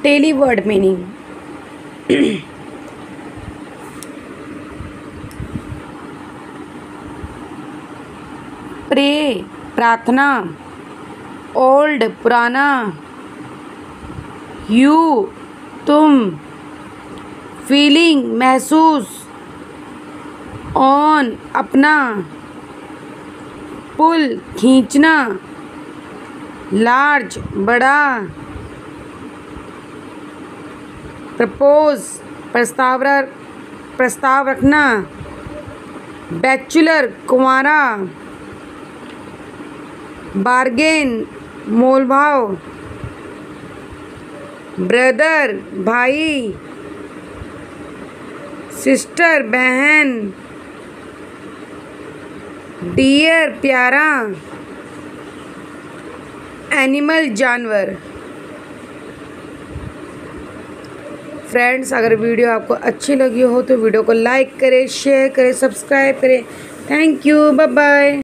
Daily word meaning. Pray प्रार्थना, old पुराना, you तुम, फीलिंग महसूस, ऑन अपना, पुल खींचना, लार्ज बड़ा, प्रपोज प्रस्ताव रखना, बैचलर कुंवारा, बार्गेन मोल भाव, ब्रदर भाई, सिस्टर बहन, डियर प्यारा, एनिमल जानवर। फ्रेंड्स, अगर वीडियो आपको अच्छी लगी हो तो वीडियो को लाइक करें, शेयर करें, सब्सक्राइब करें। Thank you, bye bye.